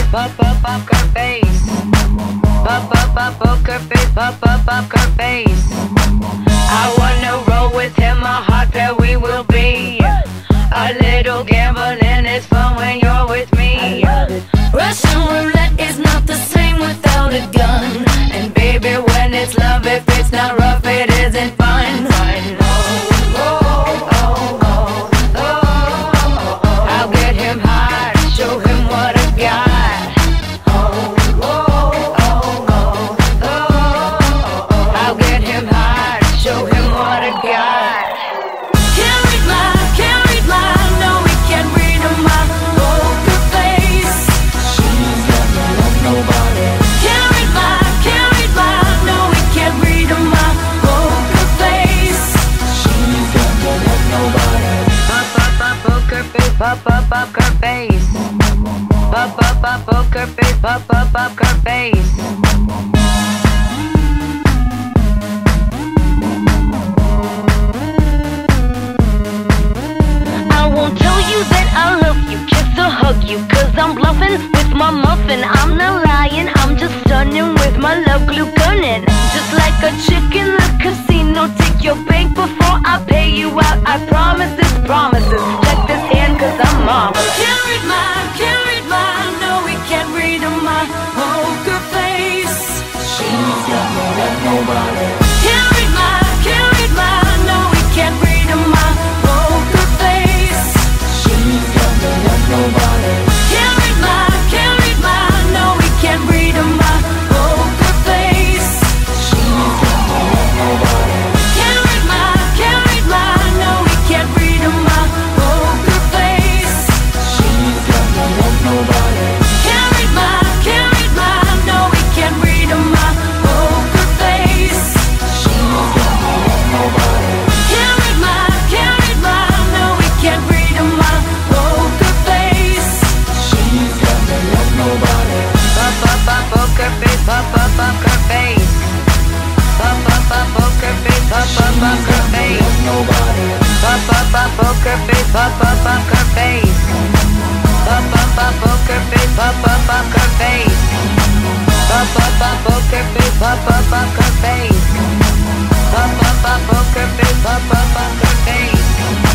pop up poker face, pop up poker face, pop up poker face. I wanna roll with him, a hot pair we will be. A little gambling is fun when you're with me. Russian roulette is not the same without a gun. And baby, when it's love, if it's not rough, it isn't fun. I'll get him hot, show him what I got. I'll get him hot, show him what I got. Can't read my, no, we can't read my poker face. She's got no love, nobody. Can't read my, no, we can't read my poker face. She's got no love, nobody. Pop up poker face, pop up poker face, pop up poker face, pop up poker face. I won't tell you that I love you, kiss or hug you, cause I'm bluffing with my muffin. I'm not lying, I'm just stunning with my love glue gunning. Just like a chick in the casino, take your bank before I pay you out. I promise this promises, check this hand cause I'm marvelous. Can't read my, no, we can't read my poker face. She's got no love, nobody. Can't read my, no, we can't read my poker face. She's got no love, nobody. Can't read my, no, we can't read my poker face. She's got no love, nobody. Can't read my, no, we can't read my poker face. She's got no love, nobody. Can't read my, no, we can't read my poker face. She's got no love, nobody. Can't read my, no, we can't read my poker face. She's got no love, nobody. Pop up poker face, pop up poker face, pop up poker face, pop up poker face. Nobody. Pop up poker face, pop up poker face, pop up poker face, pop up poker face, pop up poker face, pop up poker face, pop up poker face, pop up poker face.